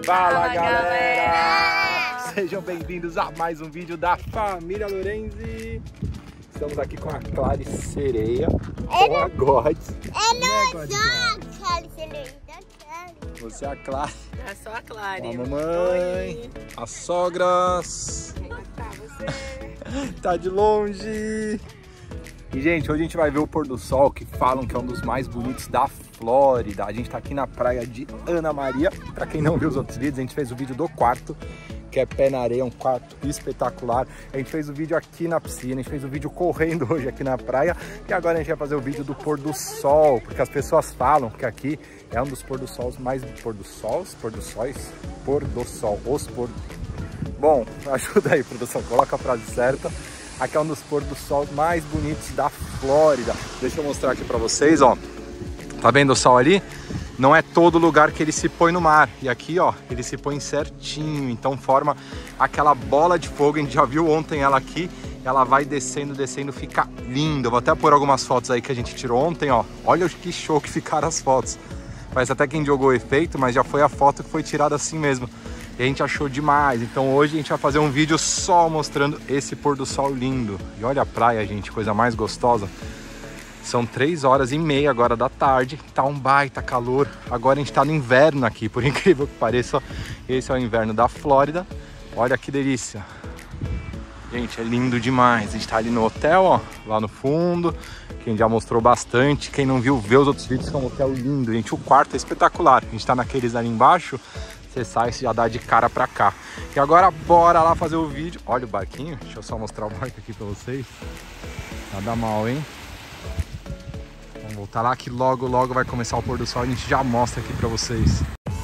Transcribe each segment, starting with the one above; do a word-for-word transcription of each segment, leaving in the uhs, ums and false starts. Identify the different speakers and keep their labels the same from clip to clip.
Speaker 1: Fala, galera! galera! Sejam bem-vindos a mais um vídeo da família Lorenzi. Estamos aqui com a Clary Sereia, com a Gods.
Speaker 2: Eu não sou a Clary Sereia, da
Speaker 1: Você é a Clary.
Speaker 3: Eu sou a Clary.
Speaker 1: A mamãe, as sogras.
Speaker 3: Tá, você?
Speaker 1: Tá de longe. E, gente, hoje a gente vai ver o pôr do sol, que falam que é um dos mais bonitos da Flórida. A gente tá aqui na praia de Ana Maria. Pra quem não viu os outros vídeos, a gente fez o vídeo do quarto, que é pé na areia, um quarto espetacular. A gente fez o vídeo aqui na piscina, a gente fez o vídeo correndo hoje aqui na praia. E agora a gente vai fazer o vídeo do pôr do sol, porque as pessoas falam que aqui é um dos pôr do sols mais... Pôr do sols? Pôr do sóis? Pôr do sol. Os pôr... Bom, ajuda aí, produção, coloca a frase certa. Aqui é um dos pôr do sol mais bonitos da Flórida. Deixa eu mostrar aqui pra vocês, ó. Tá vendo o sol ali? Não é todo lugar que ele se põe no mar. E aqui, ó, ele se põe certinho. Então forma aquela bola de fogo. A gente já viu ontem ela aqui. Ela vai descendo, descendo, fica lindo. Eu vou até pôr algumas fotos aí que a gente tirou ontem, ó. Olha que show que ficaram as fotos. Parece até quem jogou o efeito, mas já foi a foto que foi tirada assim mesmo. E a gente achou demais. Então hoje a gente vai fazer um vídeo só mostrando esse pôr do sol lindo. E olha a praia, gente, coisa mais gostosa. São três horas e meia agora da tarde. Tá um baita calor. Agora a gente tá no inverno aqui, por incrível que pareça. Esse é o inverno da Flórida. Olha que delícia. Gente, é lindo demais. A gente tá ali no hotel, ó, lá no fundo. Quem já mostrou bastante. Quem não viu, vê os outros vídeos, que é um hotel lindo, gente. O quarto é espetacular. A gente tá naqueles ali embaixo. Você sai, você já dá de cara pra cá. E agora bora lá fazer o vídeo. Olha o barquinho. Deixa eu só mostrar o barco aqui pra vocês. Nada mal, hein? Vamos voltar lá que logo, logo vai começar o pôr do sol. A gente já mostra aqui pra vocês.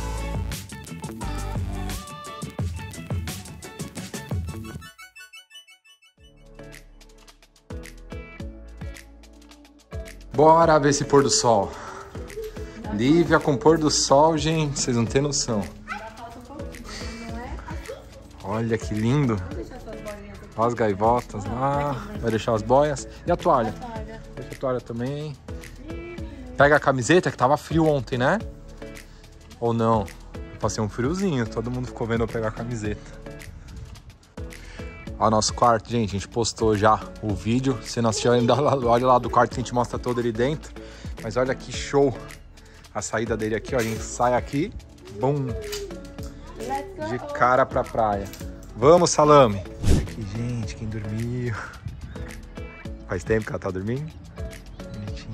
Speaker 1: Bora ver esse pôr do sol. Lívia com pôr do sol, gente. Vocês não têm noção. Olha que lindo. Olha as gaivotas lá. Vai deixar as boias. E a toalha? Deixa a toalha também. Pega a camiseta, que tava frio ontem, né? Ou não? Passei um friozinho. Todo mundo ficou vendo eu pegar a camiseta. Olha o nosso quarto, gente. A gente postou já o vídeo. Se não assistiu ainda, olha lá do quarto que a gente mostra todo ali dentro. Mas olha que show. A saída dele aqui, ó. A gente sai aqui. Bum. De cara pra praia. Vamos, salame. Olha aqui, gente, quem dormiu. Faz tempo que ela tá dormindo. Bonitinho.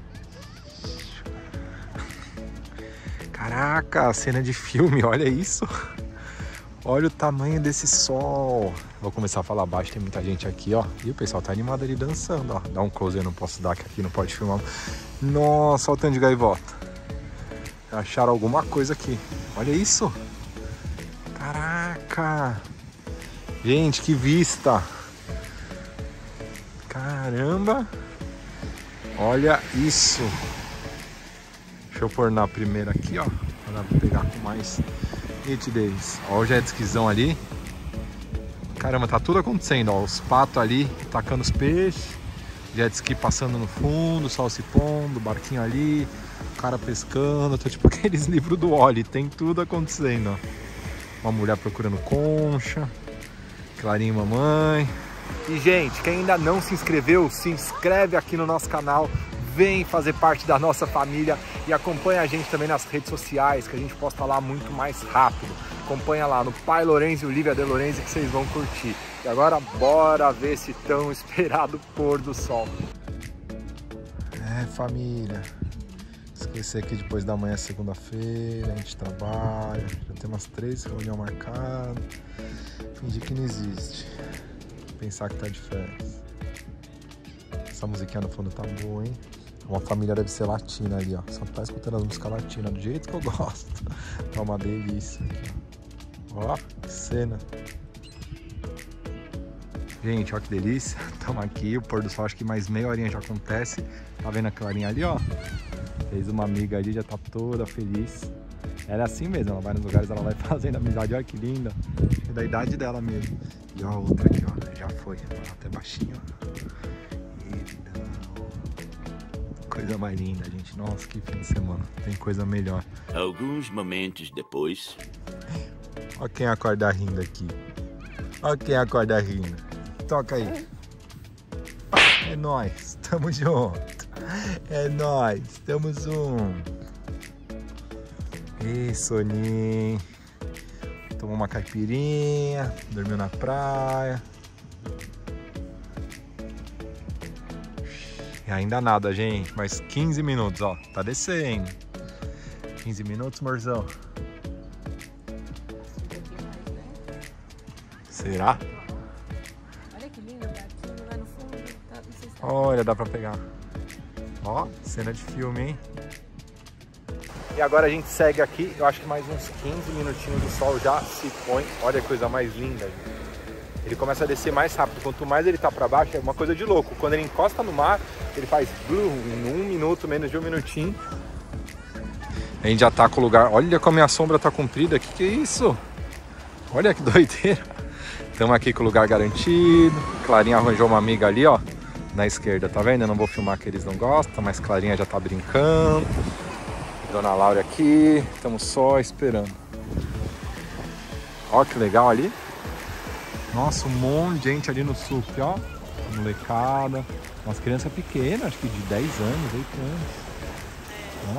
Speaker 1: Caraca, cena de filme, olha isso. Olha o tamanho desse sol. Vou começar a falar baixo, tem muita gente aqui, ó. E o pessoal tá animado ali dançando, ó. Dá um close, eu não posso dar, que aqui não pode filmar. Nossa, olha o tanto de gaivota. Acharam alguma coisa aqui. Olha isso. Caraca! Gente, que vista! Caramba! Olha isso! Deixa eu pôr na primeira aqui, ó. Para pegar com mais nitidez. Olha o jet skizão ali. Caramba, tá tudo acontecendo, ó. Os patos ali tacando os peixes. Jet ski passando no fundo, sol se pondo, barquinho ali. O cara pescando. Tô tipo aqueles livros do Oli. Tem tudo acontecendo, ó. Uma mulher procurando concha. Clarinha e mamãe. E, gente, quem ainda não se inscreveu, se inscreve aqui no nosso canal. Vem fazer parte da nossa família. E acompanha a gente também nas redes sociais, que a gente posta lá muito mais rápido. Acompanha lá no Pai Lorenzi e Olivia de Lorenzi, que vocês vão curtir. E agora bora ver esse tão esperado pôr do sol. É, família. Esquecer aqui depois da manhã, segunda-feira, a gente trabalha, já tem umas três reuniões marcadas. Fingir que não existe. Pensar que tá de férias. Essa musiquinha no fundo tá boa, hein? Uma família deve ser latina ali, ó. Só tá escutando as músicas latinas do jeito que eu gosto. Tá uma delícia aqui, ó. Ó, que cena. Gente, ó que delícia. Estamos aqui, o pôr do sol acho que mais meia horinha já acontece. Tá vendo a Clarinha ali, ó? Fez uma amiga ali, já tá toda feliz. Ela é assim mesmo, ela vai nos lugares, ela vai fazendo amizade. Olha que linda. É da idade dela mesmo. E ó a outra aqui, ó. Já foi. Até baixinho, ó. Coisa mais linda, gente. Nossa, que fim de semana. Tem coisa melhor.
Speaker 4: Alguns momentos depois...
Speaker 1: Olha quem acorda rindo aqui. Olha quem acorda rindo. Toca aí. É nóis, tamo junto. É nóis, tamo junto. Ih, soninho. Tomou uma caipirinha, dormiu na praia. E ainda nada, gente. Mais quinze minutos, ó. Tá descendo. quinze minutos, morzão. Será?
Speaker 3: Olha que lindo, gatinho lá no fundo. Tá, não sei se tá...
Speaker 1: Olha, dá pra pegar. Ó, cena de filme, hein? E agora a gente segue aqui. Eu acho que mais uns quinze minutinhos o sol já se põe. Olha que coisa mais linda, gente. Ele começa a descer mais rápido. Quanto mais ele tá pra baixo, é uma coisa de louco. Quando ele encosta no mar, ele faz em um minuto, menos de um minutinho. A gente já tá com o lugar. Olha como a minha sombra tá comprida. Que que é isso? Olha que doideira. Estamos aqui com o lugar garantido. Clarinha arranjou uma amiga ali, ó. Na esquerda, tá vendo? Eu não vou filmar que eles não gostam, mas Clarinha já tá brincando. Dona Laura aqui. Estamos só esperando. Ó que legal ali. Nossa, um monte de gente ali no sup, ó. Molecada. Umas crianças pequenas, acho que de dez anos, oito anos. Ó.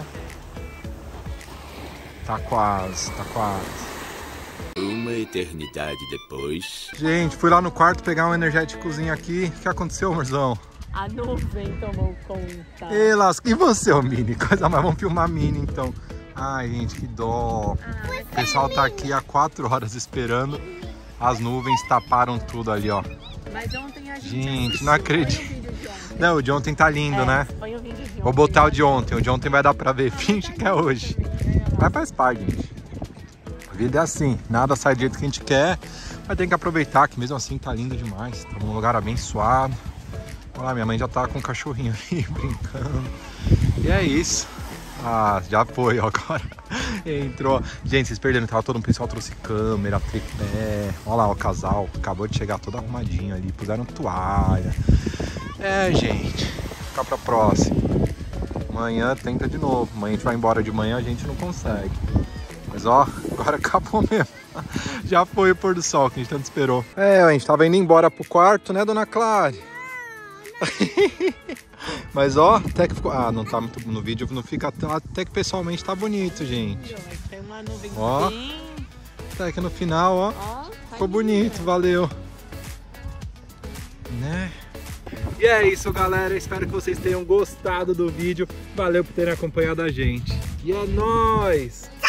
Speaker 1: Tá quase, tá quase.
Speaker 4: Uma eternidade depois.
Speaker 1: Gente, fui lá no quarto pegar um energéticozinho aqui. O que aconteceu, amorzão?
Speaker 3: A nuvem tomou conta.
Speaker 1: E, lasca... e você, ô Mini? Coisa mais, vamos filmar Mini então. Ai, gente, que dó.
Speaker 3: Ah,
Speaker 1: O pessoal tá aqui há quatro horas esperando. As nuvens taparam tudo ali, ó.
Speaker 3: mas ontem a gente
Speaker 1: Gente,
Speaker 3: assistiu.
Speaker 1: não acredito.
Speaker 3: Põe o vídeo de ontem.
Speaker 1: Não, o de ontem tá lindo,
Speaker 3: É,
Speaker 1: né?
Speaker 3: põe o vídeo de ontem.
Speaker 1: Vou botar o de ontem. O de ontem vai dar pra ver. Finge que é hoje. Mas faz parte, gente. A vida é assim. Nada sai do jeito que a gente quer. Mas tem que aproveitar, que mesmo assim tá lindo demais. Estamos num lugar abençoado. Olha lá, minha mãe já tá com um cachorrinho ali, brincando. E é isso. Ah, já foi, ó, agora entrou. Gente, vocês perderam, tava todo o pessoal trouxe câmera, tripé. Olha lá, o casal acabou de chegar todo arrumadinho ali, puseram toalha. É, gente, ficar pra próxima. Amanhã tenta de novo. Amanhã a gente vai embora de manhã, a gente não consegue. Mas ó, agora acabou mesmo. Já foi o pôr do sol que a gente tanto esperou. É, a gente tava indo embora pro quarto, né, dona Clary? Mas ó, até que ficou... Ah, não tá muito no vídeo, não fica... Até que pessoalmente tá bonito, gente.
Speaker 3: Tem uma nuvem
Speaker 1: Ó.
Speaker 3: bem...
Speaker 1: Até que no final, ó,
Speaker 3: Ó, tá
Speaker 1: ficou
Speaker 3: linda.
Speaker 1: bonito, valeu. Né? E é isso, galera. Espero que vocês tenham gostado do vídeo. Valeu por terem acompanhado a gente. E é nóis!